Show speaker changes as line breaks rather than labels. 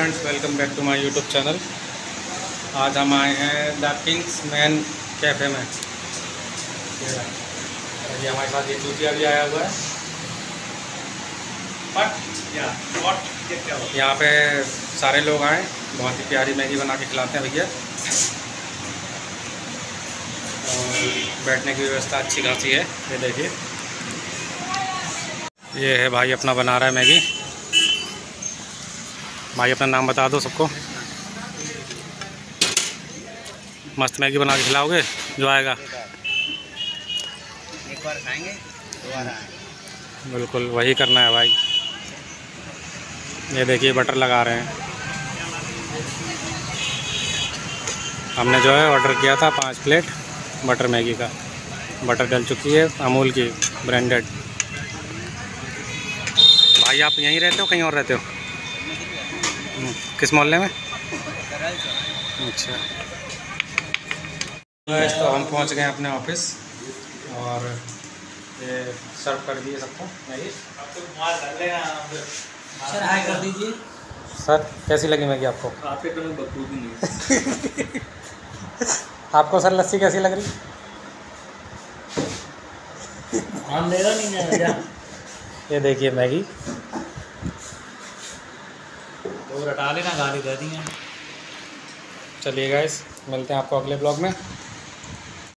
Friends, welcome back to my YouTube channel. आज हम आए हैं द किंग्स मैन कैफ़े में। ये हमारे साथ ये चूतिया भी आया हुआ है। यहाँ पे सारे लोग आए, बहुत ही प्यारी मैगी बना के खिलाते हैं भैया। और बैठने की व्यवस्था अच्छी खासी है। ये देखिए, ये है भाई अपना बना रहा है मैगी। भाई अपना नाम बता दो सबको। मस्त मैगी बना के खिलाओगे जो आएगा।
एक बार खाएंगे दोबारा आएंगे।
बिल्कुल वही करना है भाई। ये देखिए बटर लगा रहे हैं। हमने जो है ऑर्डर किया था 5 प्लेट बटर मैगी का। बटर डल चुकी है, अमूल की ब्रांडेड। भाई आप यहीं रहते हो, कहीं और रहते हो? किस मोहल्ले में? अच्छा, तो हम पहुंच गए अपने ऑफिस और ये सर्व कर दिए सबको मैगी।
सर हाय कर दीजिए।
सर कैसी लगी मैगी आपको?
आपके तो में बकरूद नहीं।
आपको सर लस्सी कैसी लग रही?
हम मेरा नहीं है।
ये देखिए मैगी।
तो रटा लेना, गाली दे दी है।
चलिए गाइस, मिलते हैं आपको अगले ब्लॉग में।